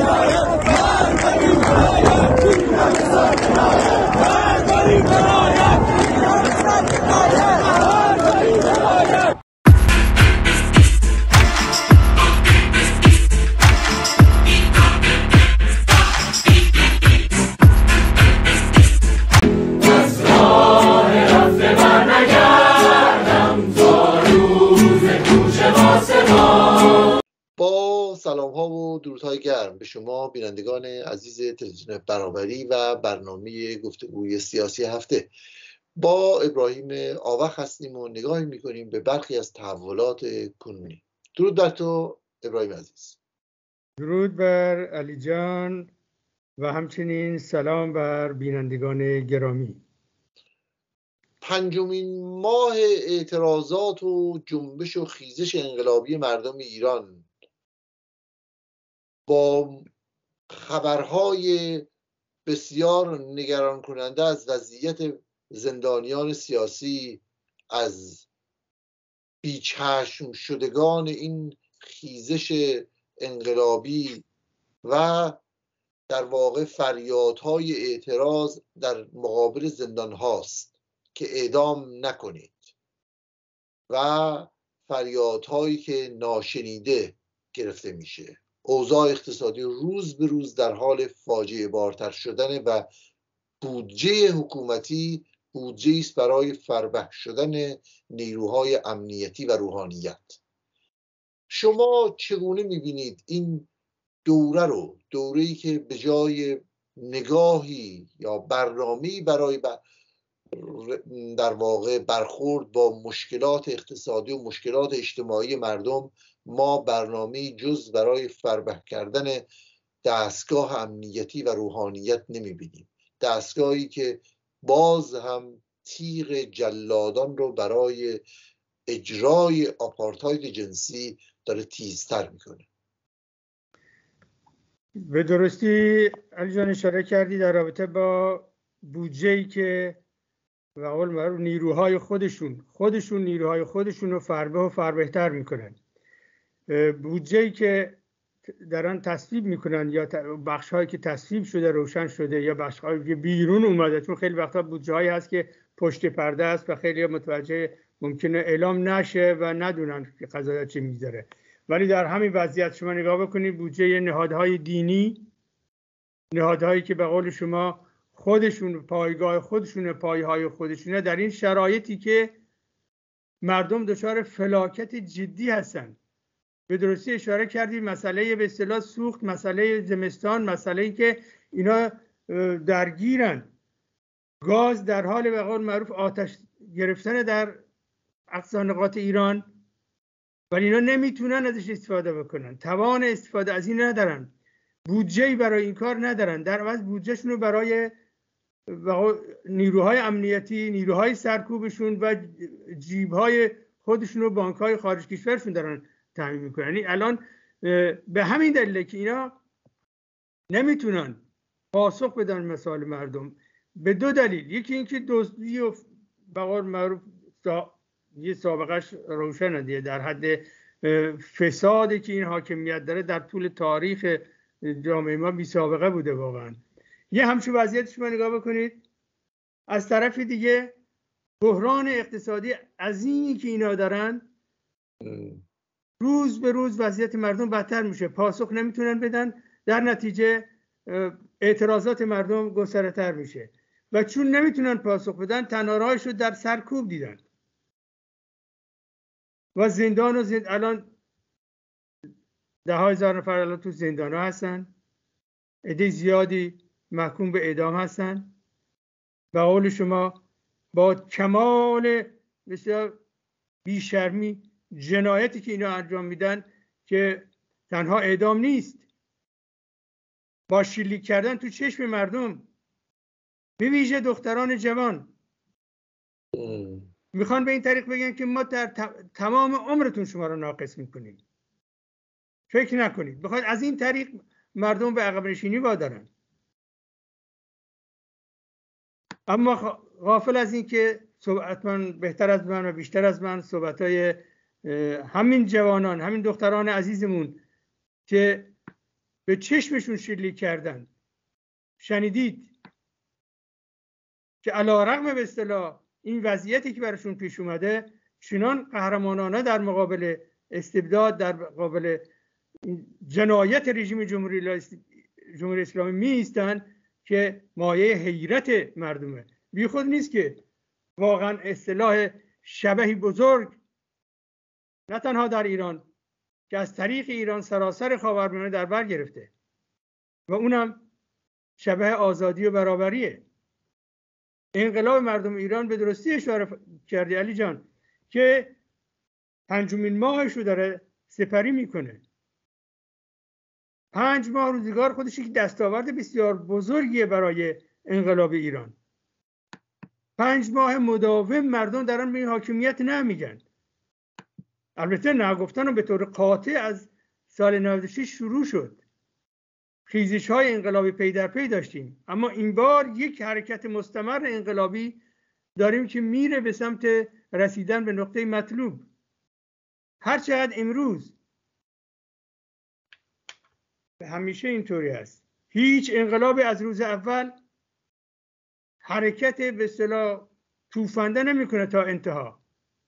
سلام ها و درودهای گرم به شما بینندگان عزیز تلویزیون برابری و برنامه گفتگوی سیاسی هفته. با ابراهیم آوخ هستیم و نگاهی میکنیم به برخی از تحولات کنونی. درود بر تو ابراهیم عزیز. درود بر علی جان و همچنین سلام بر بینندگان گرامی. پنجمین ماه اعتراضات و جنبش و خیزش انقلابی مردم ایران با خبرهای بسیار نگران کننده از وضعیت زندانیان سیاسی، از بیچشم شدگان این خیزش انقلابی و در واقع فریادهای اعتراض در مقابل زندان هاست که اعدام نکنید و فریادهایی که ناشنیده گرفته میشه. اوضاع اقتصادی روز به روز در حال فاجعه بارتر شدن و بودجه حکومتی بودجه است برای فربه شدن نیروهای امنیتی و روحانیت. شما چگونه میبینید این دوره‌ای که به جای نگاهی یا برنامه‌ای برای در واقع برخورد با مشکلات اقتصادی و مشکلات اجتماعی مردم، ما برنامه‌ای جز برای فربه کردن دستگاه امنیتی و روحانیت نمی‌بینیم؟ دستگاهی که باز هم تیغ جلادان رو برای اجرای آپارتاید جنسی داره تیزتر میکنه. به درستی علی جان اشاره کردی در رابطه با بودجه‌ای که و قول معروف نیروهای خودشون نیروهای خودشون رو فربه و فربهتر میکنن. بودجه‌ای که دارن تصویب میکنن یا بخش‌هایی که تصویب شده روشن شده یا بخش‌هایی که بیرون اومده، چون خیلی وقتا بودجه‌هایی هست که پشت پرده است و خیلی متوجه ممکنه اعلام نشه و ندونن که قضایا چی میذاره. ولی در همین وضعیت شما نگاه بکنید بودجه نهادهای دینی، نهادهایی که به قول شما خودشون پایگاه خودشونه، پایه‌های خودشونه، در این شرایطی که مردم دچار فلاکت جدی هستن. به درستی اشاره کردید مسئله به اصطلاح سوخت، مسئله زمستان، مسئله‌ای که اینا درگیرن، گاز در حال به قول معروف آتش گرفتن در اقصا نقاط ایران، ولی اینا نمیتونن ازش استفاده بکنن، توان استفاده از این ندارن، بودجه‌ای برای این کار ندارن، در عوض بودجهشون رو برای نیروهای امنیتی، نیروهای سرکوبشون و جیبهای خودشون و بانک‌های خارج کشورشون دارن تامین میکنن. یعنی الان به همین دلیله که اینا نمیتونن پاسخ بدن مسائل مردم، به دو دلیل. یکی اینکه دزدی و به قول معروف یه سابقهش روشنه دیگه، در حد فسادی که این حاکمیت داره در طول تاریخ جامعه ما بی سابقه بوده واقعا. یه همچون وضعیت شما نگاه بکنید. از طرف دیگه بحران اقتصادی عظیمی که اینا دارن روز به روز وضعیت مردم بدتر میشه، پاسخ نمیتونن بدن، در نتیجه اعتراضات مردم گستره‌تر میشه و چون نمیتونن پاسخ بدن تنها راهش رو در سرکوب دیدن و الان 10,000 نفر الان تو زندان ها هستن، عده زیادی محکوم به اعدام هستن. به قول شما با کمال بسیار بیشرمی جنایتی که اینا انجام میدن که تنها اعدام نیست، با شلیک کردن تو چشم مردم، به ویژه دختران جوان، میخوان به این طریق بگن که ما در تمام عمرتون شما رو ناقص میکنیم، فکر نکنید. بخواد از این طریق مردم به عقب نشینی وادارن. اما غافل از این که حتما بهتر از من و بیشتر از من صحبتهای همین جوانان، همین دختران عزیزمون که به چشمشون شلیک کردن. شنیدید که علیرغم به اصطلاح این وضعیتی که براشون پیش اومده چنان قهرمانانه در مقابل استبداد، در مقابل جنایت رژیم جمهوری اسلامی می ایستن که مایه حیرت مردمه. بی خود نیست که واقعا اصطلاح شبحی بزرگ نه تنها در ایران که از طریق ایران سراسر خاورمیانه در بر گرفته و اونم شبح آزادی و برابریه. انقلاب مردم ایران به درستی اشاره کردی علی جان که 5مین ماهش رو داره سپری میکنه. 5 ماه روزگار خودش یک دستاورد بسیار بزرگیه برای انقلاب ایران. 5 ماه مداوم مردم دارن به این حاکمیت نمیگن. البته نگفتن به طور قاطع از سال 96 شروع شد. خیزش های انقلابی پی در پی داشتیم، اما این بار یک حرکت مستمر انقلابی داریم که میره به سمت رسیدن به نقطه مطلوب. هرچقدر امروز همیشه اینطوری است، هیچ انقلابی از روز اول حرکت به اصطلاح توفنده نمیکنه تا انتها.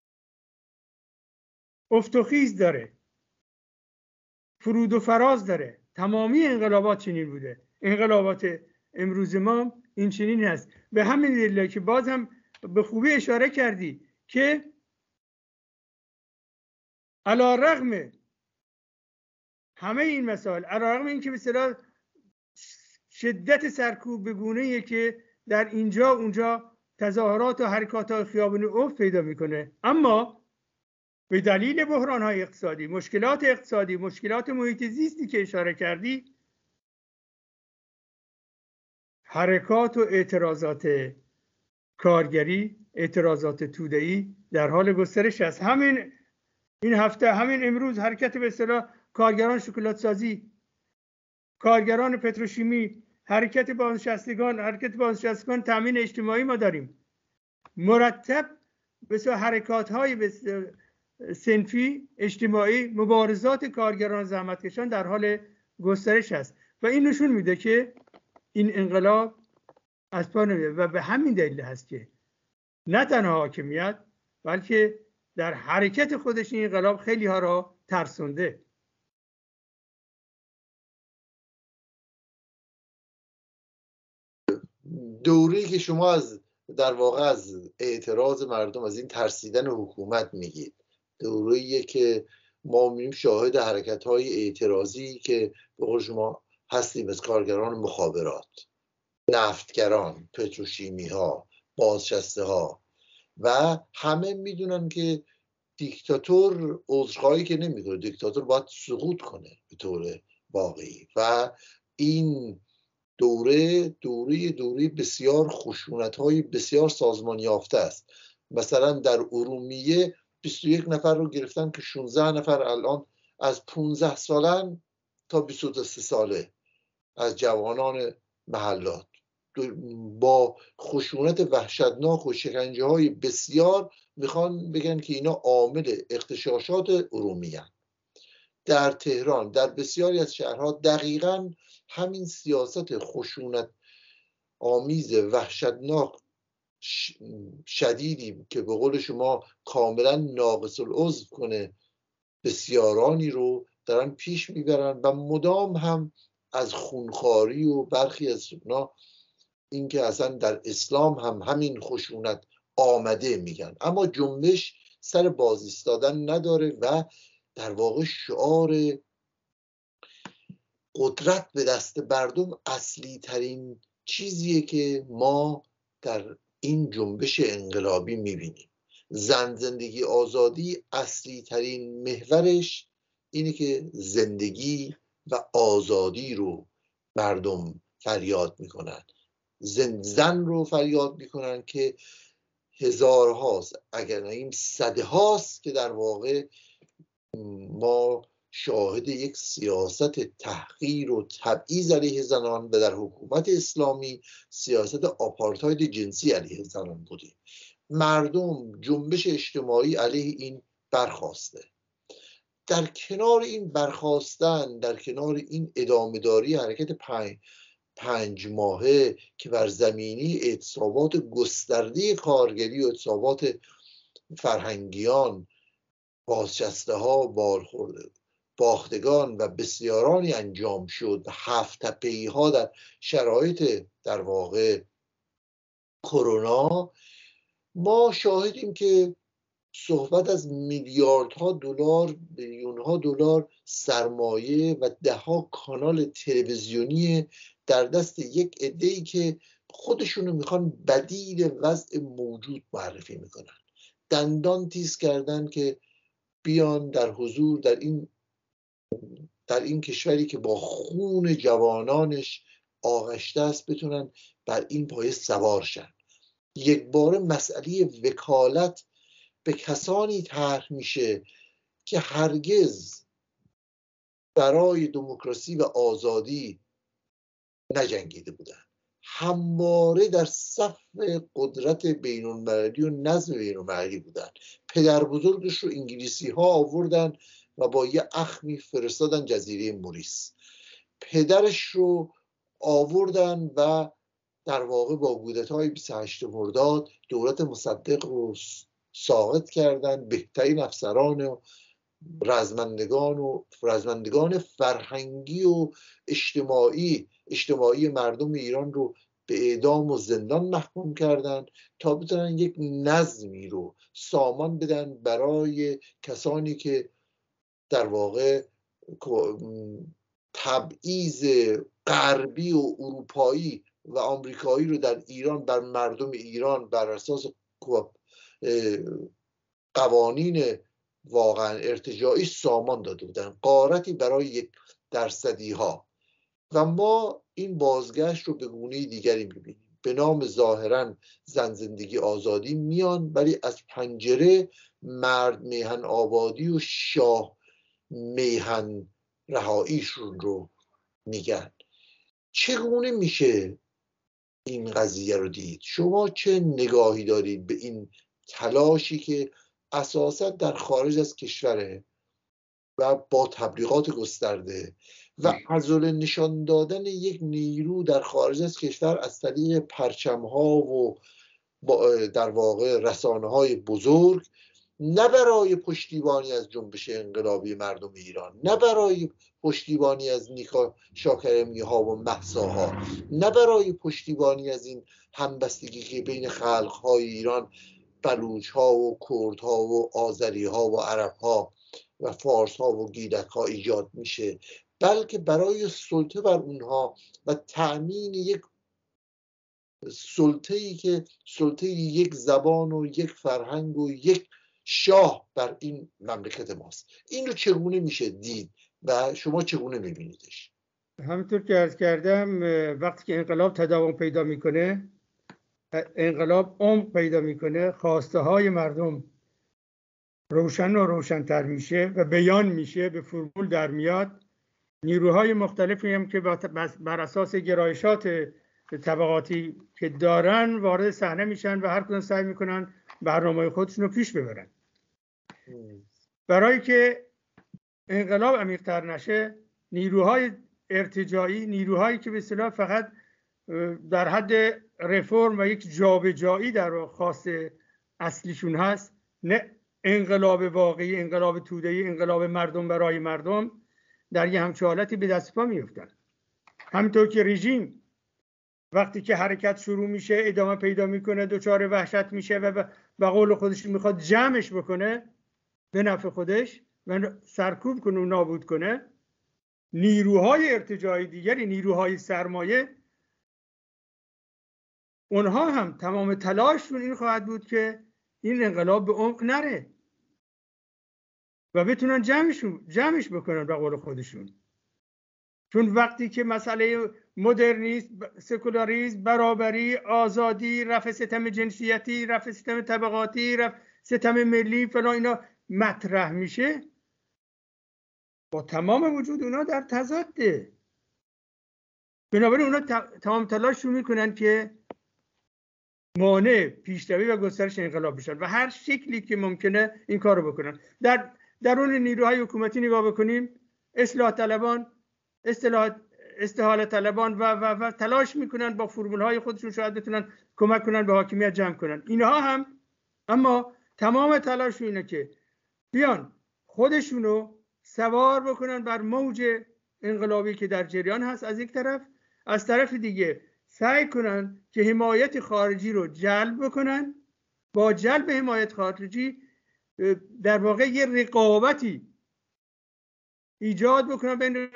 افت و خیز داره، فرود و فراز داره. تمامی انقلابات چنین بوده. انقلابات امروز ما این چنین هست. به همین دلیل که باز هم به خوبی اشاره کردی که علیرغم همه این مسائل، علیرغم این که به اصطلاح شدت سرکوب به گونه‌ایه که در اینجا اونجا تظاهرات و حرکات خیابانی افت پیدا میکنه، اما به دلیل بحران‌های اقتصادی، مشکلات اقتصادی، مشکلات محیط زیستی که اشاره کردی، حرکات و اعتراضات کارگری، اعتراضات توده‌ای در حال گسترش است. این هفته، همین امروز حرکت به اصطلاح کارگران شکلات سازی، کارگران پتروشیمی، حرکت بازنشستگان تامین اجتماعی ما داریم. مرتب بسیار حرکات‌های صنفی اجتماعی، مبارزات کارگران زحمتکشان در حال گسترش است و این نشون میده که این انقلاب از پا نمیره و به همین دلیل هست که نه تنها حاکمیت بلکه در حرکت خودش این انقلاب خیلی ها را ترسونده. دوره‌ای که شما در واقع از اعتراض مردم، از این ترسیدن حکومت میگید، دوره‌ایه که ما می‌بینیم شاهد حرکت‌های اعتراضی که به قول شما هستیم از کارگران مخابرات، نفتگران، پتروشیمی‌ها، بازنشسته‌ها و همه میدونن که دیکتاتور عذرخواهی که نمی‌کنه، دیکتاتور باید سقوط کنه به طور واقعی و این دوره بسیار خشونت‌های بسیار سازمان یافته است. مثلا در ارومیه 21 نفر رو گرفتن که 16 نفر الان از 15 سالن تا 23 ساله از جوانان محلات با خشونت وحشتناک و شکنجه‌های بسیار میخوان بگن که اینا عامل اغتشاشات ارومیه. در تهران، در بسیاری از شهرها دقیقاً همین سیاست خشونت آمیز وحشتناک شدیدی که به قول شما کاملا ناقص العضو کنه بسیارانی رو دارن پیش میبرن و مدام هم از خونخواری و برخی از اونا این که اصلا در اسلام هم همین خشونت آمده میگن، اما جنبش سر باز ایستادن نداره و در واقع شعار قدرت به دست مردم اصلی ترین چیزیه که ما در این جنبش انقلابی میبینیم. زن زندگی آزادی اصلی ترین محورش اینه که زندگی و آزادی رو مردم فریاد میکنن، زن رو فریاد میکنن که هزارهاست اگر نه این صده هاست که در واقع ما شاهد یک سیاست تحقیر و تبعیض علیه زنان و در حکومت اسلامی سیاست آپارتاید جنسی علیه زنان بودیم. مردم جنبش اجتماعی علیه این برخاسته. در کنار این برخاستن، در کنار این ادامه‌داری حرکت پنج ماهه که بر زمینی اعتصابات گسترده کارگری و اعتصابات فرهنگیان، بازنشسته ها، باختگان و بسیارانی انجام شد و 7 تپه‌ای ها در شرایط در واقع کرونا، ما شاهدیم که صحبت از میلیاردها دلار، بیلیون‌ها دلار سرمایه و ده‌ها کانال تلویزیونی در دست یک عده‌ای که خودشونو میخوان بدیل وضع موجود معرفی میکنن. دندان تیز کردن که بیان در حضور در این کشوری که با خون جوانانش آغشته است بتونن بر این پایه سوار شن. یک بار مسئله وکالت به کسانی طرح میشه که هرگز برای دموکراسی و آزادی نجنگیده بودن، همواره در صف قدرت بین المللی و نظم بین المللی بودن. پدر بزرگش رو انگلیسی ها آوردن و با یه اخمی فرستادن جزیره موریس. پدرش رو آوردن و در واقع با کودتای 28 مرداد دولت مصدق رو ساقط کردن. بهترین افسران و رزمندگان فرهنگی و اجتماعی مردم ایران رو به اعدام و زندان محکوم کردن تا بتونن یک نظمی رو سامان بدن برای کسانی که در واقع تبعیض غربی و اروپایی و آمریکایی رو در ایران بر مردم ایران بر اساس قوانین واقعا ارتجاعی سامان داده بودن، غارتی برای 1% ها. و ما این بازگشت رو به گونه دیگری میبینیم. به نام ظاهرا زن زندگی آزادی میان، ولی از پنجره مرد میهن آبادی و شاه میهن رهاییشون رو میگن. چگونه میشه این قضیه رو دید؟ شما چه نگاهی دارید به این تلاشی که اساسا در خارج از کشوره و با تبلیغات گسترده و عضل نشان دادن یک نیرو در خارج از کشور از طریق پرچم‌ها و در واقع رسانه‌های بزرگ، نه برای پشتیبانی از جنبش انقلابی مردم ایران، نه برای پشتیبانی از نیکا شاکرمی ها و مهسا ها، نه برای پشتیبانی از این همبستگی که بین خلق های ایران، بلوچ ها و کرد ها و آذری ها و عرب ها و فارس ها و گیلک ها ایجاد میشه، بلکه برای سلطه بر اونها و تأمین یک سلطه‌ای که سلطه یک زبان و یک فرهنگ و یک شاه بر این مملکت ماست. این رو چگونه میشه دید و شما چگونه میبینیدش؟ همونطور که عرض کردم، وقتی که انقلاب تداوم پیدا میکنه، انقلاب عمق پیدا میکنه، خواسته های مردم روشن و روشن‌تر میشه و بیان میشه، به فرمول در میاد. نیروهای مختلفی هم که بر اساس گرایشات طبقاتی که دارن وارد صحنه میشن و هر کدوم سعی میکنن برنامه خودشون رو پیش ببرن. برای که انقلاب عمیق‌تر نشه، نیروهای ارتجاعی، نیروهایی که به اصطلاح فقط در حد رفرم و یک جابجایی در خواست اصلیشون هست، نه انقلاب واقعی، انقلاب توده‌ای، انقلاب مردم برای مردم، در یه همچه حالتی به دست پا میفتن. همینطور که رژیم وقتی که حرکت شروع میشه ادامه پیدا میکنه، دچار وحشت میشه و به قول خودش میخواد جمعش بکنه به نفع خودش و سرکوب کنه و نابود کنه، نیروهای ارتجاعی دیگری، نیروهای سرمایه، اونها هم تمام تلاششون این خواهد بود که این انقلاب به عمق نره و بتونن جمعش بکنن به قول خودشون. چون وقتی که مسئله مدرنیسم، سکولاریسم، برابری، آزادی، رفع ستم جنسیتی، رفع ستم طبقاتی، رفع ستم ملی فلان اینا مطرح میشه، با تمام وجود اونا در تضاده. بنابراین اونا تمام تلاششون میکنن که مانع پیشروی و گسترش انقلاب بشن و هر شکلی که ممکنه این کارو بکنن. در درون نیروهای حکومتی نگاه بکنیم، اصلاح طلبان، استحاله طلبان و تلاش میکنن با فرمولهای خودشون شاید بتونن کمک کنن به حاکمیت جمع کنن. اینها هم اما تمام تلاش اینه که بیان خودشونو سوار بکنن بر موج انقلابی که در جریان هست از یک طرف، از طرف دیگه سعی کنن که حمایت خارجی رو جلب بکنن. با جلب حمایت خارجی در واقع یه رقابتی ایجاد بکنن بین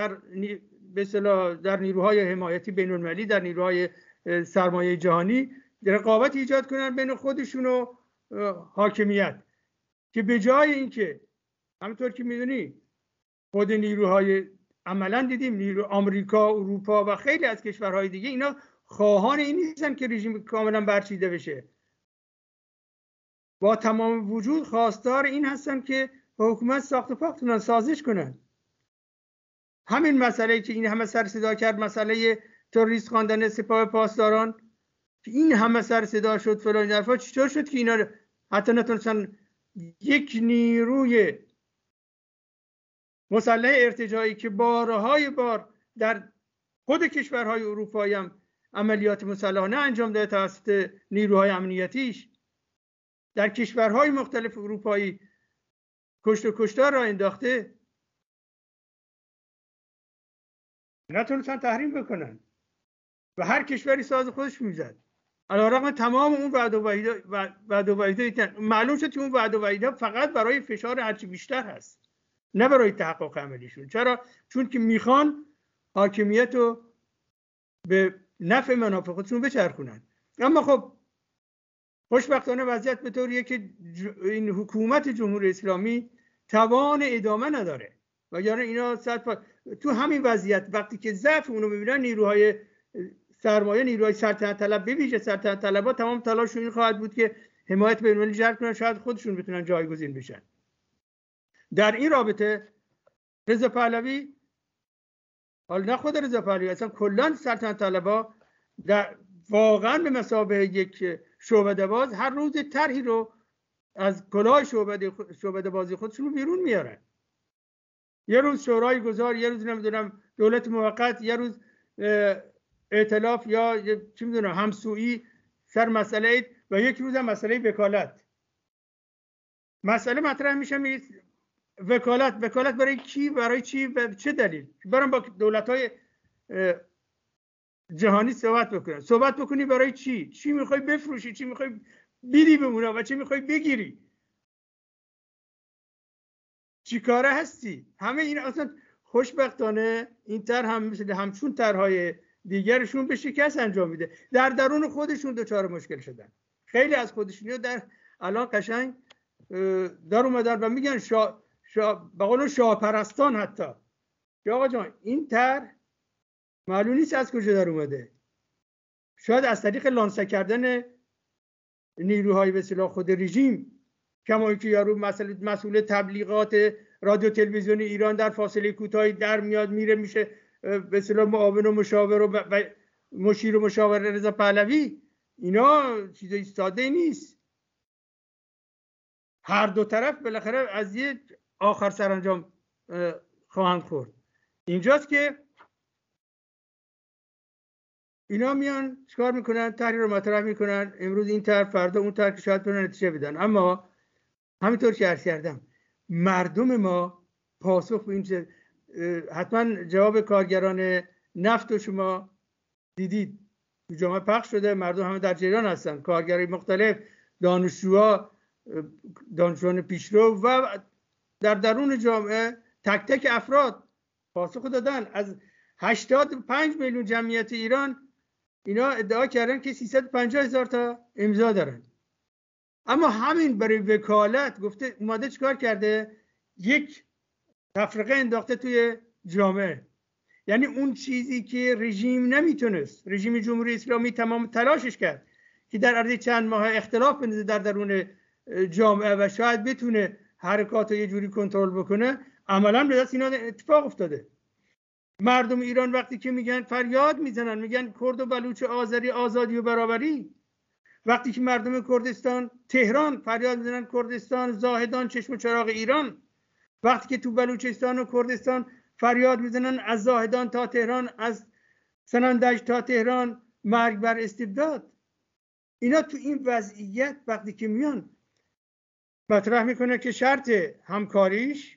در نیروهای حمایتی بین‌المللی، در نیروهای سرمایه جهانی، رقابت ایجاد کنن بین خودشون و حاکمیت، که به جای اینکه همونطور که میدونی خود نیروهای عملا دیدیم نیرو آمریکا، اروپا و خیلی از کشورهای دیگه اینا خواهان این نیستن که رژیم کاملا برچیده بشه، با تمام وجود خواستار این هستن که حکومت ساخت و پاختونن، سازش کنن. همین مسئله که این همه سر صدا کرد، مسئله تروریست خواندن سپاه پاسداران، که این همه سر صدا شد فلان حرفا، چطور شد که اینا حتی نتونستن یک نیروی مسلح ارتجاعی که بارهای بار در خود کشورهای اروپایی هم عملیات مسلحانه انجام داده توسط نیروهای امنیتیش، در کشورهای مختلف اروپایی کشت و کشتار را انداخته، نتونستن تحریم بکنن و هر کشوری ساز خودش میزد. علیرغم تمام اون وعده و وعیده معلوم شد که اون وعده و وعیده فقط برای فشار هرچی بیشتر هست، نه برای تحقق عملیشون. چرا؟ چون که میخوان حاکمیت رو به نفع منافع خودشون بچرخونن. اما خب خوشبختانه وضعیت به طوریه که این حکومت جمهوری اسلامی توان ادامه نداره، وگرنه اینا تو همین وضعیت وقتی که ضعف اونو میبینن، نیروهای سرمایه، نیروهای سلطنت طلب، به ویژه سلطنت طلبها تمام تلاششون این خواهد بود که حمایت بین‌المللی جلب کنن، شاید خودشون بتونن جایگزین بشن. در این رابطه رضا پهلوی، حالا نه خود رضا پهلوی، اصلا کلا سلطنت طلبها واقعا به مثابه یک شعبده باز هر روز طرحی رو از کلاه شعبده بازی خودشون رو بیرون میارن. یه روز شورای گذار، یه روز نمیدونم دولت موقت، یه روز ائتلاف یا چی میدونم همسویی سر مسئله، و یک روز هم مسئله وکالت. مسئله مطرح میشه، وکالت برای کی، برای چی، به چه دلیل؟ برام با دولت‌های جهانی صحبت بکنی برای چی میخوای بفروشی، چی میخوای بیری بمونه و چی میخوای بگیری، چی کاره هستی. همه این اصلا خوشبختانه این طرح هم مثل همچون طرح‌های دیگرشون به شکست انجام میده. در درون خودشون دچار مشکل شدن. خیلی از خودشونیا در الان قشنگ در اومدن و میگن به قول شاهپرستان حتی که آقا جان این طرح معلوم نیست از کجا در اومده، شاید از طریق لانسه کردن نیروهای به اصطلاح خود رژیم، کما اینکه یارو مسئول تبلیغات رادیو تلویزیون ایران در فاصله کوتاهی در میاد میره میشه به اصطلاح معاون و مشاور و مشیر و مشاور رضا پهلوی. اینا چیزای ساده نیست. هر دو طرف بالاخره از یه آخر سرانجام خواهند خورد. اینجاست که اینا میان چیکار میکنن؟ طرحی رو مطرح میکنن، امروز این طرح، فردا اون طرح، که شاید بتونن نتیجه بدن. اما همینطور که عرض کردم مردم ما پاسخ به این حتما جواب کارگران نفت و شما دیدید تو جامعه پخش شده، مردم همه در جریان هستن، کارگرای مختلف، دانشجویان پیشرو و در درون جامعه تک تک افراد پاسخ دادن. از 85 میلیون جمعیت ایران اینا ادعا کردن که 350,000 تا امضا دارن. اما همین برای وکالت گفته اومده چیکار کرده؟ یک تفرقه انداخته توی جامعه. یعنی اون چیزی که رژیم نمیتونست، رژیم جمهوری اسلامی تمام تلاشش کرد که در عرض چند ماه اختلاف بندازه در درون جامعه و شاید بتونه حرکات رو یه جوری کنترل بکنه، عملا به دست اینا اتفاق افتاده. مردم ایران وقتی که میگن فریاد میزنن، میگن کرد و بلوچ و آذری آزادی و برابری. وقتی که مردم کردستان، تهران فریاد میزنن کردستان، زاهدان، چشم و چراغ ایران. وقتی که تو بلوچستان و کردستان فریاد میزنن از زاهدان تا تهران، از سنندج تا تهران، مرگ بر استبداد. اینا تو این وضعیت وقتی که میان مطرح میکنه که شرط همکاریش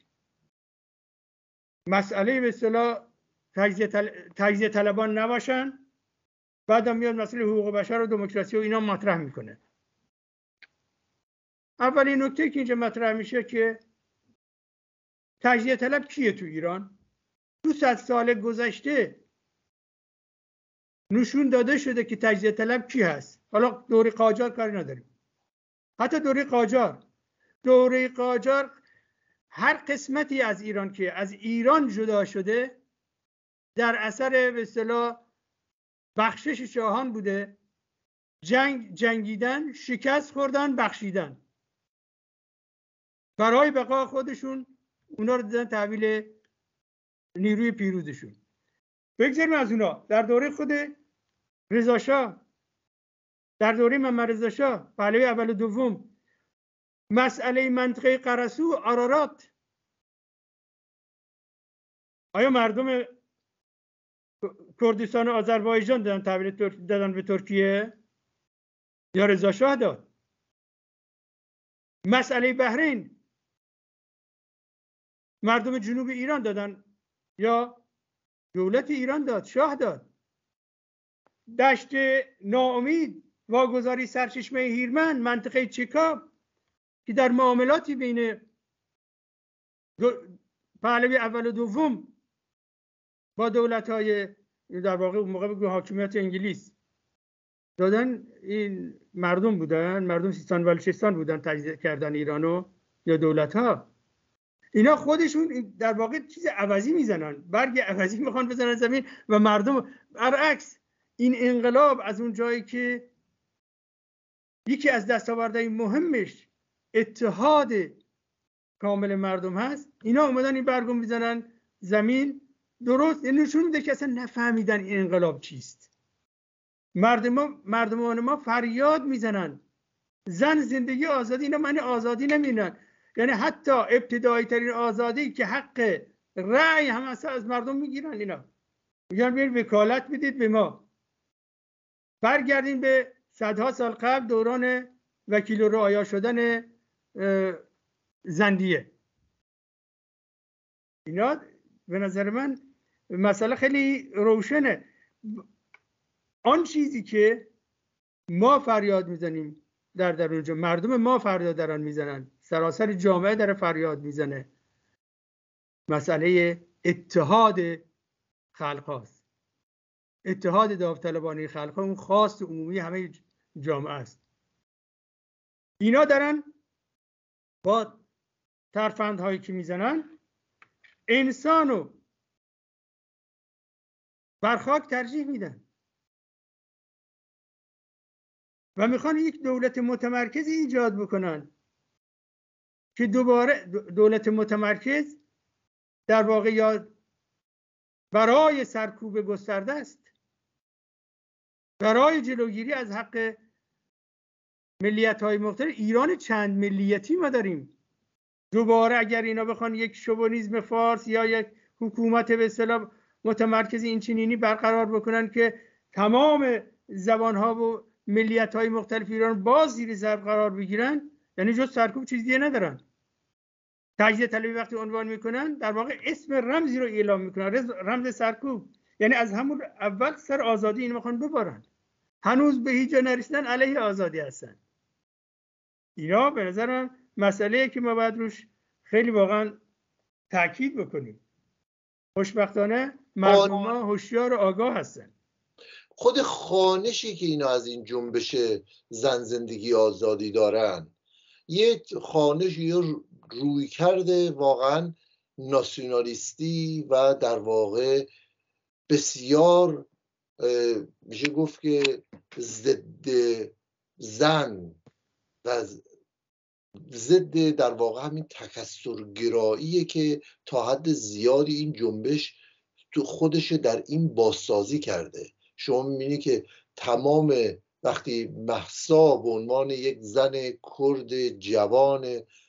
مسئله به اصطلاح تجزیه طلبان نباشن، بعدم میاد مسئله حقوق بشر و دموکراسی و اینا مطرح میکنه. اولین نکته که اینجا مطرح میشه که تجزیه طلب کیه تو ایران؟ تو 100 سال گذشته نشون داده شده که تجزیه طلب کی هست. حالا دوره قاجار کاری نداریم، حتی دوره قاجار هر قسمتی از ایران که از ایران جدا شده در اثر به اصطلاح بخشش شاهان بوده، جنگیدن، شکست خوردن، بخشیدن، برای بقا خودشون اونا رو دادن تحویل نیروی پیروزشون. بگذاریم از اونا. در دوره خود رضا شاه، در دوره محمد رضا شاه پهلوی اول و دوم، مسئله منطقه قرسو، آرارات، آیا مردم کردستان و آذربایجان دادن به ترکیه یا رضا شاه داد؟ مسئله بحرین مردم جنوب ایران دادن یا دولت ایران داد، شاه داد؟ دشت ناامید، واگذاری سرچشمه هیرمند، منطقه چکاب که در معاملاتی بین پهلوی اول و دوم با دولت‌های در واقع اون موقع بگو حاکمیت انگلیس دادن، این مردم بودن، مردم سیستان و بلوچستان بودن تجزیه کردن ایرانو یا دولت‌ها. اینا خودشون در واقع چیز عوضی میزنن، برگ عوضی میخوان بزنن زمین و مردم برعکس. این انقلاب از اون جایی که یکی از دستاوردهای مهمش اتحاد کامل مردم هست، اینا اومدن این برگو میزنن زمین. درست نشون میده که اصلا نفهمیدن این انقلاب چیست. مردمان ما فریاد میزنن زن، زندگی، آزادی. اینا معنی آزادی نمیدونن، یعنی حتی ابتدایی ترین آزادی که حق رأی هم از مردم میگیرن. اینا میگن بیاین وکالت بدید به ما. برگردیم به صدها سال قبل، دوران وکیل و رعایا شدن زندیه. اینا به نظر من مسئله خیلی روشنه. آن چیزی که ما فریاد میزنیم در اونجا، مردم ما فریاد دارن میزنن، سراسر جامعه داره فریاد میزنه، مسئله اتحاد خلق هاست. اتحاد داوطلبانه خلق ها اون خواست عمومی همه جامعه است. اینا دارن با ترفندهایی که میزنن انسانو بر خاک ترجیح میدن و میخوان یک دولت متمرکزی ایجاد بکنن که دوباره دولت متمرکز در واقع یا برای سرکوب گسترده است، برای جلوگیری از حق ملیت‌های مختلف. ایران چند ملیتی ما داریم. دوباره اگر اینا بخوان یک شوونیسم فارس یا یک حکومت به اصطلاح متمرکزی این چنینی برقرار بکنن که تمام زبان‌ها و ملیت‌های مختلف ایران باز زیر ضرب قرار بگیرن، یعنی جز سرکوب چیز دیگه ندارن. تجزیه طلبی وقتی عنوان میکنن در واقع اسم رمزی رو اعلام میکنن، رمز سرکوب. یعنی از همون اول سر آزادی این میخوان ببرن، هنوز به هیچ جا نرسیدن، علیه آزادی هستن. اینا به نظرم مسئله که ما باید روش خیلی واقعا تاکید بکنیم. خوشبختانه مردم ما هوشیار و آگاه هستن. خود خوانشی که اینا از این جنبش زن زندگی آزادی دارن، یه خوانش یا روی کرده واقعا ناسیونالیستی و در واقع بسیار میشه گفت که ضد زن و ضد در واقع همین تکثرگراییه که تا حد زیادی این جنبش تو خودش در این بازسازی کرده. شما میبینی که تمام وقتی مهسا به عنوان یک زن کرد جوان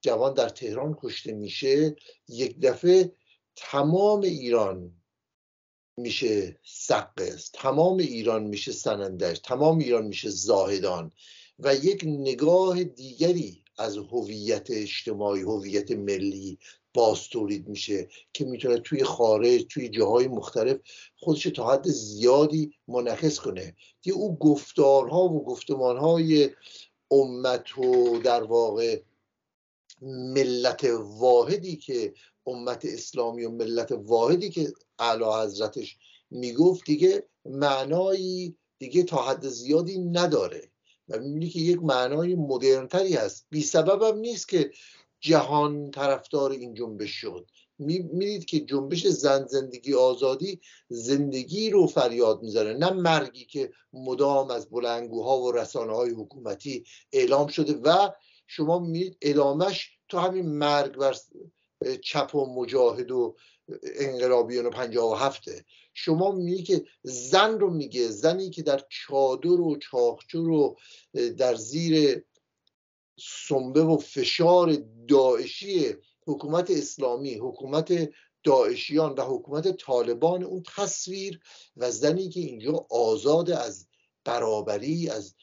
جوان در تهران کشته میشه، یک دفعه تمام ایران میشه سقز، تمام ایران میشه سنندج، تمام ایران میشه زاهدان و یک نگاه دیگری از هویت اجتماعی، هویت ملی باز تولید میشه که میتونه توی خارج، توی جاهای مختلف خودش تا حد زیادی منعکس کنه. دیگه او گفتارها و گفتمانهای امت و در واقع ملت واحدی که امت اسلامی و ملت واحدی که اعلی حضرتش میگفت دیگه معنایی دیگه تا حد زیادی نداره و میبینی که یک معنای مدرنتری هست. بی سبب هم نیست که جهان طرفدار این جنبش شد. میدید که جنبش زن زندگی آزادی زندگی رو فریاد میزنه، نه مرگی که مدام از بلندگوها و رسانه‌های حکومتی اعلام شده و شما میدید ادامش تو همین مرگ بر چپ و مجاهد و انقلابیون 57. شما میگی که زن رو میگه، زنی که در چادر و چاقچور و در زیر سنبه و فشار داعشی حکومت اسلامی، حکومت داعشیان و حکومت طالبان، اون تصویر و زنی که اینجا آزاد از برابری، از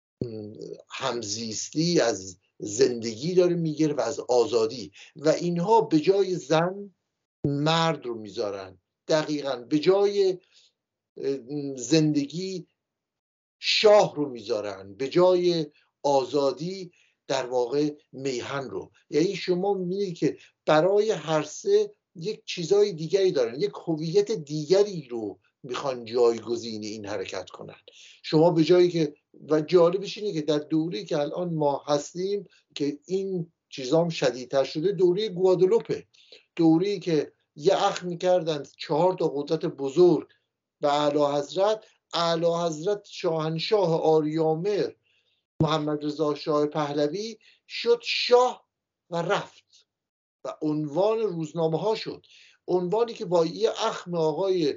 همزیستی، از زندگی داره میگیره و از آزادی و اینها به جای زن مرد رو میذارن. دقیقاً به جای زندگی شاه رو میذارن، به جای آزادی در واقع میهن رو. یعنی شما میبینید که برای هر سه یک چیزای دیگری دارن، یک هویت دیگری رو میخوان جایگزین این حرکت کنن. شما به جایی که و جالبش اینه که در دوره‌ای که الان ما هستیم که این چیزام شدیدتر شده، دوره گوادلوپه، دوره‌ای که یه اخ میکردن 4 تا قدرت بزرگ به اعلی حضرت شاهنشاه آریامر محمد رضا شاه پهلوی شد شاه و رفت و عنوان روزنامه ها شد، عنوانی که با یه اخم آقای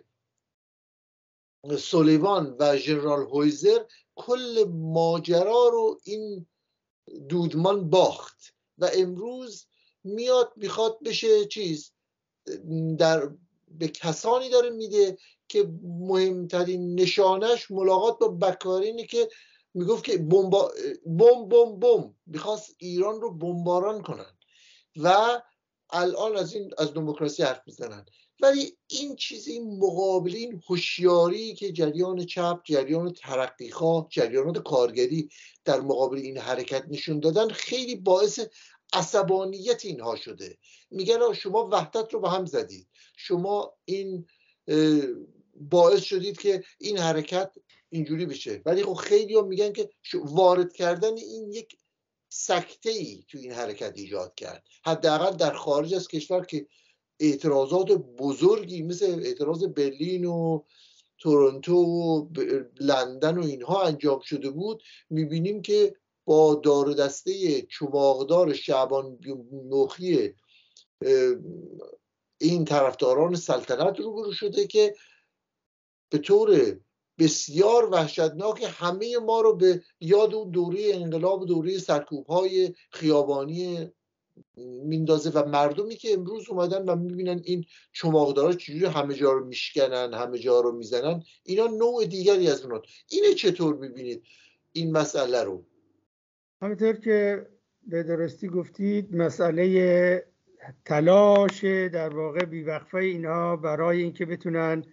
سلیمان و ژنرال هویزر کل ماجرا رو این دودمان باخت و امروز میخواد بشه چیز به کسانی داره میده که مهمترین نشانش ملاقات با بکارینی که میگفت که بمب میخواست ایران رو بمباران کنن و الان از دموکراسی حرف میزنن. ولی این چیزی مقابل این هوشیاری که جریان چپ، جریان ترقیخواه، جریانات کارگری در مقابل این حرکت نشون دادن، خیلی باعث عصبانیت اینها شده. میگن شما وحدت رو با هم زدید، شما این باعث شدید که این حرکت اینجوری بشه. ولی خب خیلی هم میگن که وارد کردن این یک سکته‌ای تو این حرکت ایجاد کرد، حداقل در خارج از کشور که اعتراضات بزرگی مثل اعتراض برلین و تورنتو و لندن و اینها انجام شده بود. میبینیم که با دار و دسته چماقدار شعبان نوخی این طرفداران سلطنت روبرو شده که به طور بسیار وحشتناک همه ما رو به یاد اون دوره انقلاب، دوره سرکوب‌های خیابانی میندازه و مردمی که امروز اومدن و میبینن این چماقدارا چجوری همه جا رو میشکنن، همه جا رو میزنن، اینا نوع دیگری از اونان. اینه چطور میبینید این مسئله رو؟ همینطور که به درستی گفتید، مسئله تلاش در واقع بیوقفه اینها برای اینکه بتونن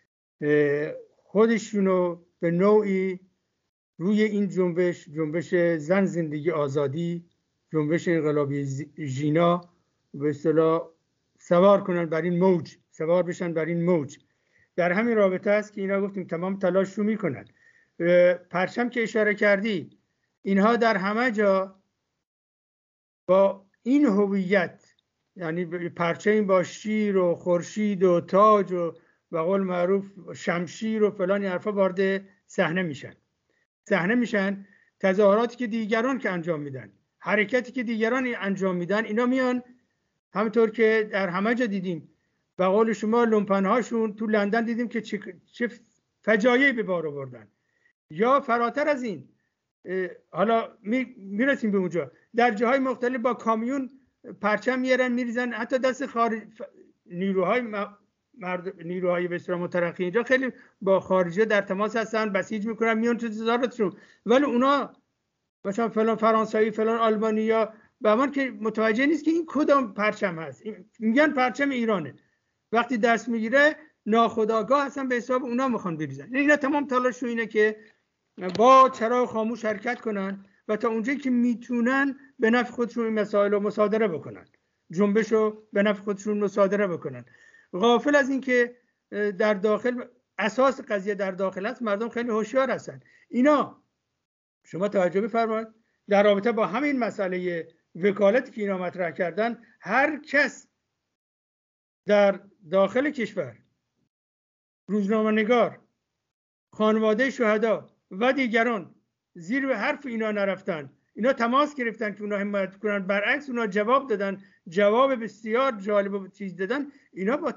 خودشونو به نوعی روی این جنبش زن زندگی آزادی، جنبش انقلابی ژینا به اصطلاح سوار کنن بر این موج، سوار بشن بر این موج. در همین رابطه است که اینا گفتیم تمام تلاش رو میکنن. پرچم که اشاره کردی، اینها در همه جا با این هویت، یعنی پرچم با شیر و خورشید و تاج و به قول معروف شمشیر و فلان حرفا وارد صحنه میشن. تظاهراتی که دیگران که انجام میدن، حرکتی که دیگران انجام میدن، اینا میان همونطور که در همه جا دیدیم، به قول شما لومپنهاشون تو لندن دیدیم که چه فجایعی به بار آوردن. یا فراتر از این، حالا میرسیم به اونجا، در جاهای مختلف با کامیون پرچم میارن میریزن، حتی دست نیروهای به اصطلاح مترقی اینجا خیلی با خارجه در تماس هستن، بسیج میکنن، میان تو تظاهراتشون، ولی اونا مثلا فلان فرانسوی فلان آلمانی یا بهمان که متوجه نیست که این کدام پرچم هست، میگن پرچم ایرانه، وقتی دست میگیره ناخودآگاه هستن به حساب اونا میخوان بریزن. اینا تمام تلاششون اینه که با چراغ خاموش حرکت کنن و تا اونجایی که میتونن به نفع خودشون این مسائل رو مصادره بکنن، جنبش رو به نفع خودشون مصادره بکنن، غافل از این که در داخل اساس قضیه در داخل است. مردم خیلی هوشیار هستن. اینا شما توجه بفرمایید در رابطه با همین مسئله وکالتی که اینا مطرح کردن، هر کس در داخل کشور، روزنامه‌نگار، خانواده شهدا و دیگران زیر به حرف اینا نرفتن، اینا تماس گرفتن که اونا حمایت کنن، برعکس اونا جواب دادن، جواب بسیار جالب و چیز دادن. اینا با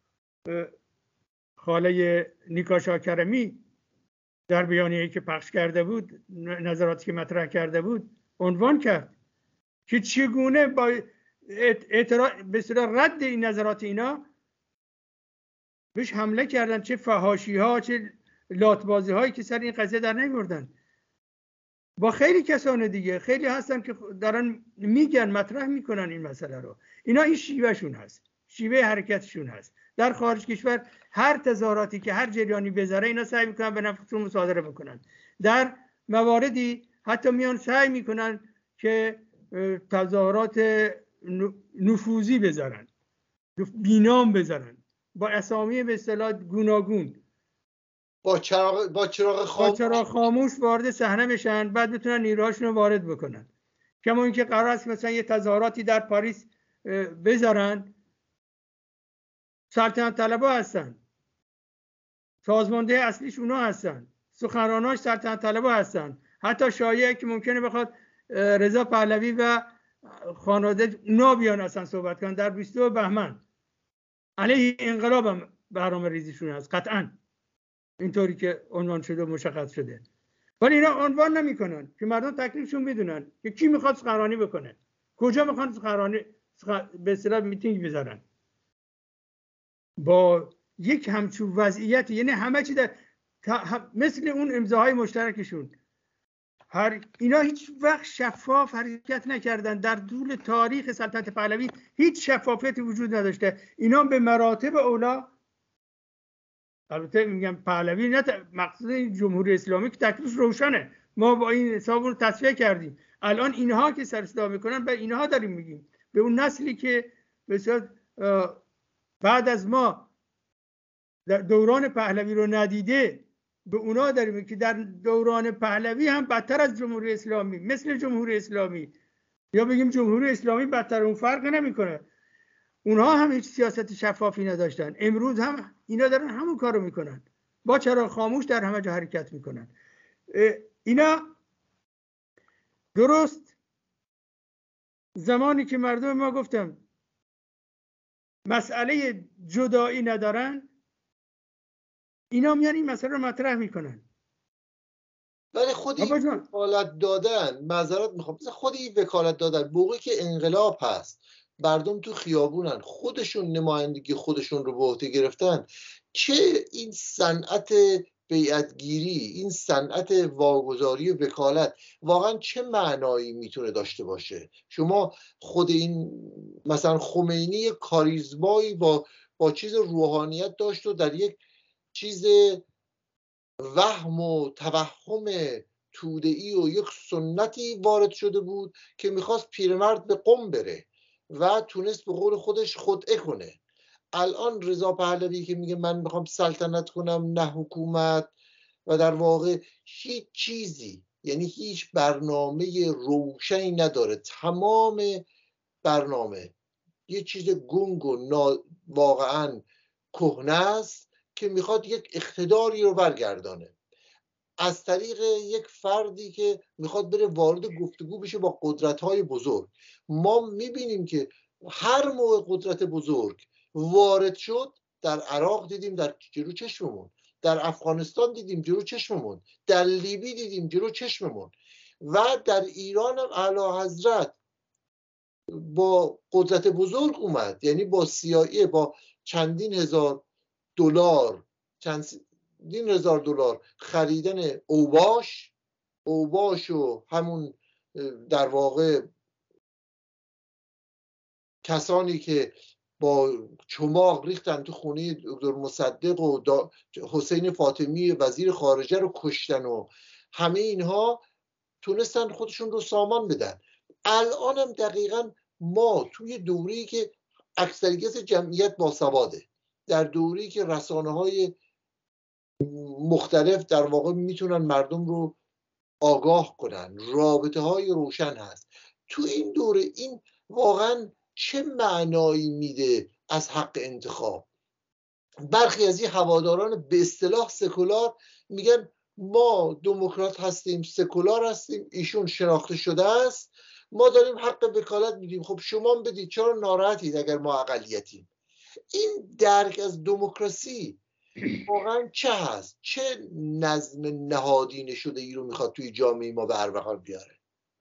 خاله نیکا شاکرمی در بیانیه‌ای که پخش کرده بود، نظراتی که مطرح کرده بود، عنوان کرد که چگونه با به اصطلاح رد این نظرات اینا بهش حمله کردن، چه فحاشی ها چه لاتبازی هایی که سر این قضیه در نمیوردن. با خیلی کسان دیگه خیلی هستن که دارن میگن، مطرح میکنن این مسئله رو. اینا این شیوهشون هست، شیوه حرکتشون هست. در خارج کشور هر تظاهراتی که هر جریانی بذاره اینا سعی میکنن به نفعشون مصادره بکنن. در مواردی حتی میان سعی میکنن که تظاهرات نفوذی بذارن، بینام بذارن، با اسامی به اصطلاح گوناگون، با چراغ خاموش وارد صحنه بشن، بعد بتونن نیروهاشون رو وارد بکنن. کما اینکه قرار است مثلا یه تظاهراتی در پاریس بذارن، سلطنت طلبا هستن، سازمانده اصلیش اونا هستن، سخنراناش سلطنت طلبا هستن، حتی شایعه که ممکنه بخواد رضا پهلوی و خانواده اونا بیان اصلا صحبت کنن در 22 بهمن، علیه انقلاب هم برنامه‌ریزیشون هست قطعاً، اینطوری که عنوان شده و مشخص شده. ولی اینا عنوان نمیکنن که مردم تکلیفشون بدونن که کی میخواد سخنرانی بکنه، کجا میخوان سخنرانی به اصطلاح میتینگ بذارن. با یک همچون وضعیت، یعنی همه چی در مثل اون امضاهای مشترکشون، اینا هیچ وقت شفاف حرکت نکردن. در طول تاریخ سلطنت پهلوی هیچ شفافیتی وجود نداشته. اینا به مراتب اولا، البته میگم پهلوی نه مقصود جمهوری اسلامی که تکلیفش روشنه، ما با این حساب رو تصفیه کردیم. الان اینها که سر صدا میکنن به اینها داریم میگیم، به اون نسلی که بسیار بعد از ما در دوران پهلوی رو ندیده، به اونا داریم که در دوران پهلوی هم بدتر از جمهوری اسلامی، مثل جمهوری اسلامی، یا بگیم جمهوری اسلامی بدتر، اون فرق نمیکنه. اونها هم هیچ سیاست شفافی نداشتن. امروز هم اینا دارن همون کارو میکنن، با چراغ خاموش در همه جا حرکت میکنن. اینا درست زمانی که مردم ما گفتم مسئله جدایی ندارن، اینا میان این مسئله رو مطرح میکنن. ولی خود این وکالت دادن، معذرت میخوام، خود این وکالت دادن موقعی که انقلاب هست، مردم تو خیابونن، خودشون نمایندگی خودشون رو به عهده گرفتن، که این صنعت بیعتگیری، این صنعت واگذاری وکالت واقعا چه معنایی میتونه داشته باشه؟ شما خود این مثلا خمینی کاریزمایی با چیز روحانیت داشت و در یک چیز وهم و توهم توده‌ای و یک سنتی وارد شده بود که میخواست پیرمرد به قم بره و تونست به قول خودش خدعه کنه. الان رضا پهلوی که میگه من میخوام سلطنت کنم نه حکومت، و در واقع هیچ چیزی، یعنی هیچ برنامه روشنی نداره، تمام برنامه یه چیز گنگ و واقعا کهنه است که میخواد یک اقتداری رو برگردانه از طریق یک فردی که میخواد بره وارد گفتگو بشه با قدرت‌های بزرگ. ما میبینیم که هر موقع قدرت بزرگ وارد شد، در عراق دیدیم در جلو چشممون، در افغانستان دیدیم جلو چشممون، در لیبی دیدیم جلو چشممون، و در ایران هم اعلی حضرت با قدرت بزرگ اومد، یعنی با CIA، با چندین هزار دلار خریدن اوباش و همون در واقع کسانی که با چماق ریختن تو خونه دکتر مصدق و حسین فاطمی وزیر خارجه رو کشتن و همه اینها تونستن خودشون رو سامان بدن. الان هم دقیقا ما توی دوره‌ای که اکثریت جمعیت باسواده، در دوره‌ای که رسانه‌های مختلف در واقع میتونن مردم رو آگاه کنن، رابطه‌های روشن هست، تو این دوره این واقعا چه معنایی میده از حق انتخاب؟ برخی از این هواداران به اصطلاح سکولار میگن ما دموکرات هستیم، سکولار هستیم، ایشون شناخته شده است، ما داریم حق وکالت میدیم. خب شما بدید، چرا ناراحتید اگر ما اقلیتیم؟ این درک از دموکراسی واقعا چه هست؟ چه نظم نهادینه شده ای رو میخواد توی جامعه ما به ارمغان بیاره؟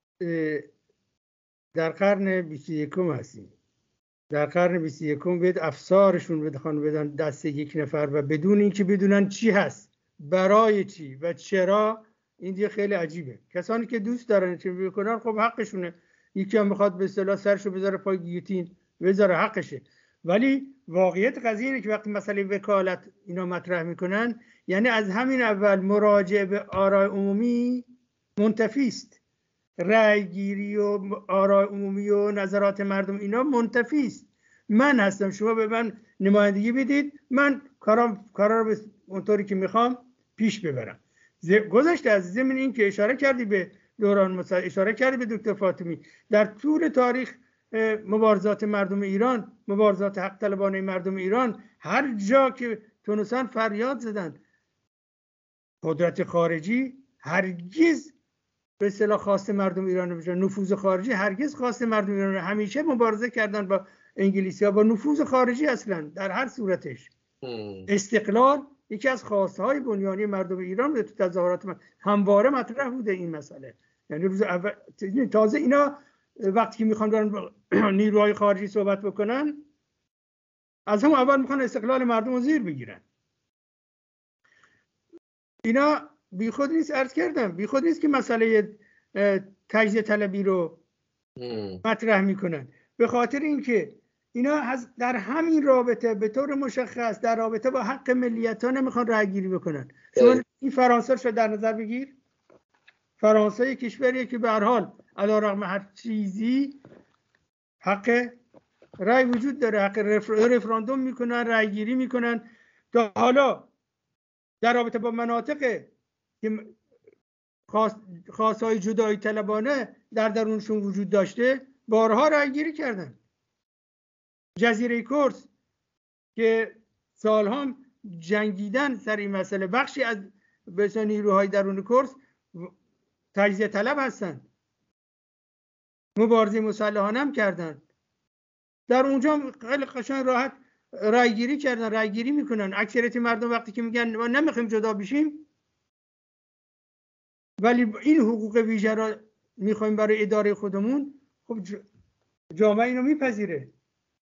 در قرن 21 هستیم. در قرن 21 باید افسارشون بدن دست یک نفر و بدون اینکه بدونن چی هست، برای چی و چرا. این دیگه خیلی عجیبه. کسانی که دوست دارن چه بکنن خب حقشونه. یکی هم میخواد به اصطلاح سرشو بذاره پای گیوتین، بذاره، حقشه. ولی واقعیت قضیه اینه که وقتی مسئله وکالت اینا مطرح میکنن، یعنی از همین اول مراجعه به آرای عمومی منتفی است. رأی گیری و آرای عمومی و نظرات مردم اینا منتفی است. من هستم، شما به من نمایندگی بدید، من کارا رو به اونطوری که میخوام پیش ببرم. گذشته از ضمن این که اشاره کردی به دوران مصدق، اشاره کردی به دکتر فاطمی، در طول تاریخ مبارزات مردم ایران، مبارزات حق طلبانه مردم ایران، هر جا که تونستن فریاد زدن. قدرت خارجی هرگز به اصطلاح خواست مردم ایران بشه، نفوذ خارجی هرگز خواست مردم ایران، همیشه مبارزه کردن با انگلیسی‌ها، با نفوذ خارجی اصلا در هر صورتش. استقلال یکی از خواست‌های بنیانی مردم ایران به تظاهرات همواره مطرح بوده این مسئله. یعنی روز اول تازه اینا وقتی که میخوان دارن نیروهای خارجی صحبت بکنن، از هم اول میخوان استقلال مردم رو زیر بگیرن. اینا بیخود نیست، عرض کردم بیخود نیست که مسئله تجزیه طلبی رو مطرح میکنن، به خاطر اینکه اینا در همین رابطه به طور مشخص در رابطه با حق ملیت ها نمیخوان رأی گیری بکنن. شما این فرانسه رو در نظر بگیر. فرانسه کشوریه که به هر حال علیرغم هر چیزی حق رأی وجود داره، حق رفراندوم میکنن، رأی گیری میکنن. تا حالا در رابطه با مناطق که خواستهای جدایی طلبانه در درونشون وجود داشته، بارها رأی گیری کردن. جزیره کورس که سالها جنگیدن سر این مسئله، بخشی از بسیار نیروهای درون کورس تجزیه طلب هستن، مبارزه مسلحانه هم کردن. در اونجا خیلی قشنگ راحت رأی گیری کردن، رأی گیری میکنن. اکثریت مردم وقتی که میگن ما نمیخوایم جدا بشیم، ولی این حقوق ویژه را میخوایم برای اداره خودمون، خب جامعه اینو میپذیره.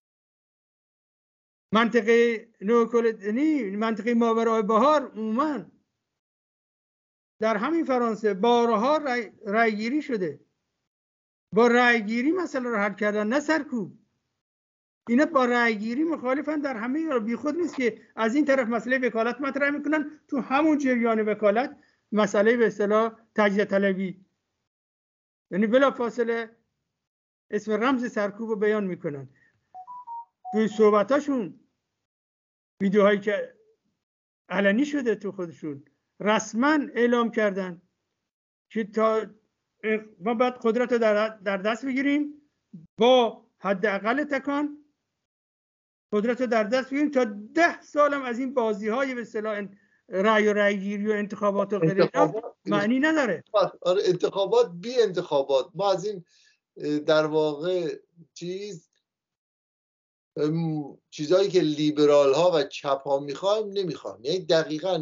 منطقه نوکلتنی، منطقه ماورای بهار عموما در همین فرانسه بارها رأی گیری شده. با رأی گیری مسئله رو حل کردن، نه سرکوب. اینا با رأی گیری مخالفن در همه. بیخود نیست که از این طرف مسئله وکالت مطرح میکنن، تو همون جریان وکالت مسئله به اصطلاح تجزیه طلبی، یعنی بلا فاصله اسم رمز سرکوب رو بیان میکنن. توی صحبتاشون، ویدیوهایی که علنی شده تو خودشون رسما اعلام کردن که تا ما باید قدرت رو در دست بگیریم، با حداقل تکان قدرت رو در دست بگیریم تا 10 سالم از این بازی های به اصطلاح رأی و رأی گیری و انتخابات و غیره معنی نداره. آره، انتخابات بی انتخابات. ما از این در واقع چیزایی که لیبرال ها و چپ ها میخوایم نمیخوایم. یعنی دقیقاً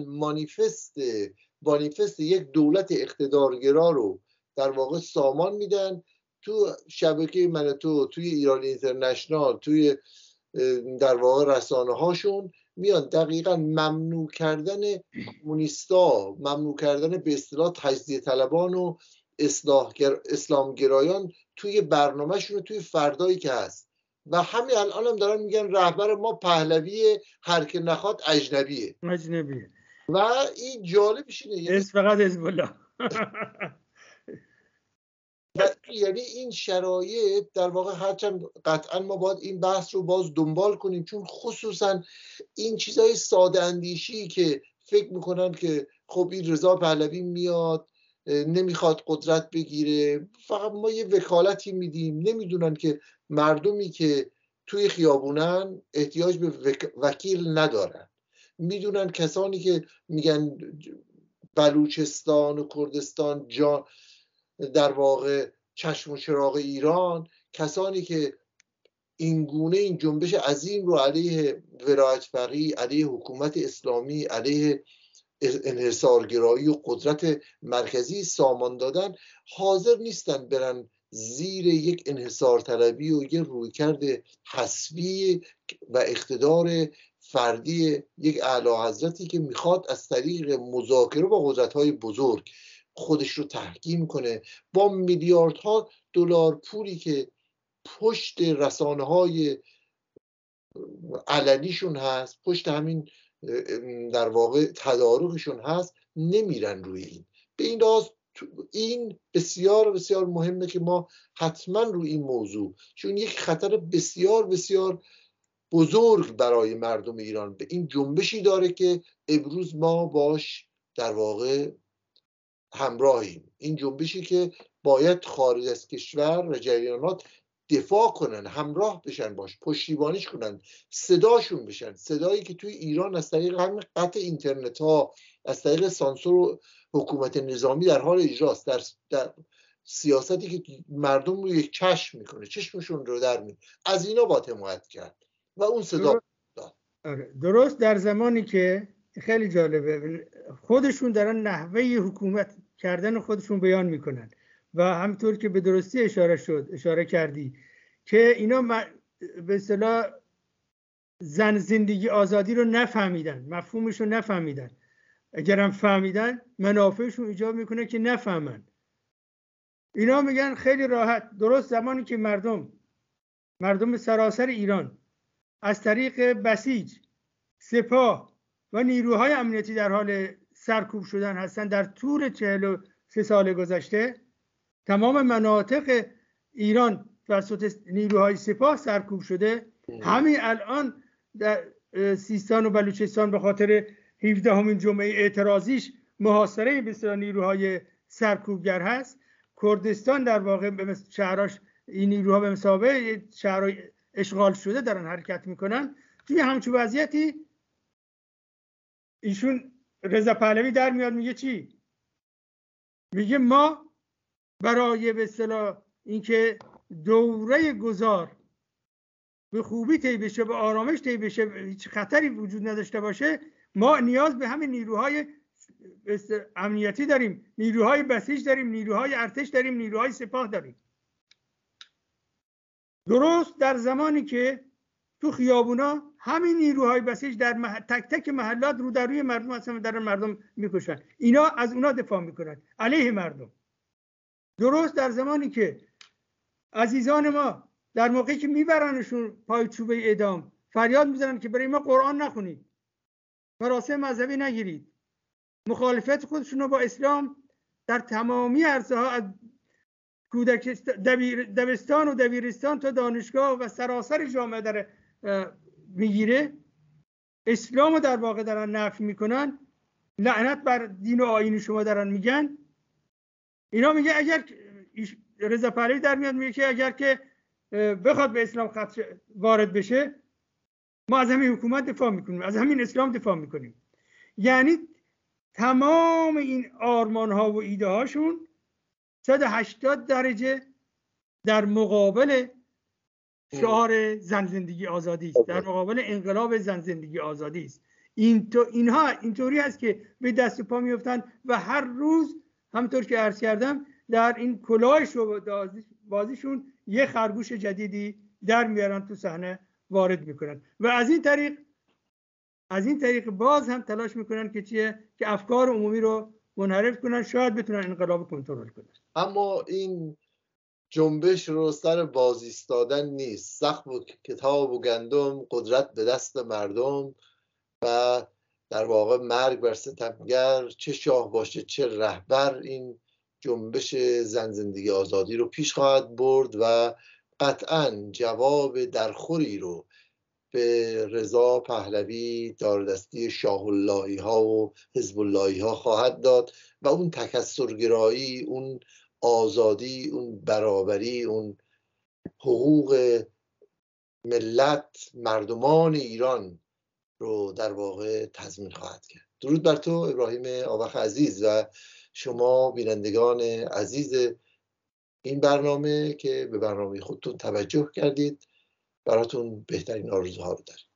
مانیفست یک دولت اقتدارگرا رو در واقع سامان میدن تو شبکه من تو، توی ایران اینترنشنال، توی در واقع رسانه هاشون میان دقیقا ممنوع کردن کمونیستا، ممنوع کردن به اصطلاح تجزیه طلبان و اسلامگرایان توی برنامهشون، توی فردایی که هست. و همین الان هم دارن میگن رهبر ما پهلویه، هر که نخواد اجنبیه. و این جالبش اینه، فقط حزب الله. یعنی این شرایط در واقع، هرچند قطعا ما باید این بحث رو باز دنبال کنیم، چون خصوصا این چیزای ساده اندیشی که فکر میکنن که خب این رضا پهلوی میاد نمیخواد قدرت بگیره، فقط ما یه وکالتی میدیم، نمیدونن که مردمی که توی خیابونن احتیاج به وکیل ندارن. میدونن کسانی که میگن بلوچستان و کردستان در واقع چشم و چراغ ایران، کسانی که این گونه این جنبش عظیم رو علیه ولایت فقیه، علیه حکومت اسلامی، علیه انحصارگرایی و قدرت مرکزی سامان دادن، حاضر نیستن برن زیر یک انحصار طلبی و یک رویکرد حسبی و اقتدار فردی یک اعلی حضرتی که میخواد از طریق مذاکره با قدرت‌های بزرگ خودش رو تحکیم کنه، با میلیاردها دلار پولی که پشت رسانه‌های علنیشون هست، پشت همین در واقع تدارکشون هست، نمیرن روی این. به این لحاظ این بسیار بسیار مهمه که ما حتما روی این موضوع، چون یک خطر بسیار بسیار بزرگ برای مردم ایران به این جنبشی داره که امروز ما باش در واقع همراهیم. این جنبشی که باید خارج از کشور و جریانات دفاع کنن، همراه بشن، باش پشتیبانیش کنن، صداشون بشن، صدایی که توی ایران از طریق همین قطع اینترنت ها، از طریق سانسور و حکومت نظامی در حال اجراست، در سیاستی که مردم رو یک چشم میکنه، چشمشون رو در میکنه، از اینا باید حمایت کرد و اون صدا درست در زمانی که خیلی جالبه خودشون دارن نحوه حکومت کردن خودشون بیان میکنن و همطور که به درستی اشاره کردی که اینا به اصطلاح زن زندگی آزادی رو نفهمیدن، مفهومش رو نفهمیدن. اگرم فهمیدن منافعشون ایجاب میکنه که نفهمن. اینا میگن خیلی راحت، درست زمانی که مردم سراسر ایران از طریق بسیج، سپاه و نیروهای امنیتی در حال سرکوب شدن هستن در طول 43 سال گذشته، تمام مناطق ایران توسط نیروهای سپاه سرکوب شده. همین الان در سیستان و بلوچستان به خاطر 17مین جمعه اعتراضیش محاصره به نیروهای سرکوبگر هست. کردستان در واقع به شهراش این نیروها به مثابه شهرهای اشغال شده دارن حرکت میکنن. توی همچون وضعیتی ایشون رضا پهلوی در میاد میگه چی؟ میگه ما برای به اصطلاح اینکه دوره گذار به خوبی طی بشه، به آرامش طی بشه، هیچ خطری وجود نداشته باشه، ما نیاز به همین نیروهای امنیتی داریم، نیروهای بسیج داریم، نیروهای ارتش داریم، نیروهای سپاه داریم. درست در زمانی که تو خیابونا همین نیروهای بسیج در تک تک محلات رو در روی مردم هستن، در مردم میکشن، اینا از اونا دفاع میکنن علیه مردم. درست در زمانی که عزیزان ما در موقعی که میبرنشون پای چوبه اعدام فریاد میزنن که برای ما قرآن نخونید، مراسم مذهبی نگیرید، مخالفت خودشون رو با اسلام در تمامی عرصه ها، از دبستان و دبیرستان تا دانشگاه و سراسر جامعه در میگیره، اسلام رو در واقع دارن نفی میکنن، لعنت بر دین و آیین شما دارن میگن. اینا میگه اگر رضا پهلوی در میاد میگه که اگر که بخواد به اسلام وارد بشه، ما از همین حکومت دفاع میکنیم، از همین اسلام دفاع میکنیم. یعنی تمام این آرمان ها و ایده هاشون 180 درجه در مقابل شعار زن زندگی آزادی است، در مقابل انقلاب زن زندگی آزادی است. اینها اینطوری است که به دست و پا میفتن و هر روز همطور که عرض کردم در این کلاه بازیشون یه خرگوش جدیدی در میارن تو صحنه وارد میکنن و از این طریق باز هم تلاش میکنن که چیه که افکار عمومی رو منحرف کنن، شاید بتونن انقلاب کنترل کنن. اما این جنبش رو سر باز ایستادن نیست. سقف و کتاب و گندم، قدرت به دست مردم و در واقع مرگ بر ستمگر، چه شاه باشه چه رهبر، این جنبش زن زندگی آزادی رو پیش خواهد برد و قطعا جواب درخوری رو به رضا پهلوی، داردستی شاه اللهی ها و حزب اللهی ها خواهد داد و اون تکثرگرایی، اون آزادی، اون برابری، اون حقوق ملت، مردمان ایران رو در واقع تضمین خواهد کرد. درود بر تو ابراهیم آوخ عزیز و شما بینندگان عزیز این برنامه که به برنامه خودتون توجه کردید. براتون بهترین آرزوها رو داریم.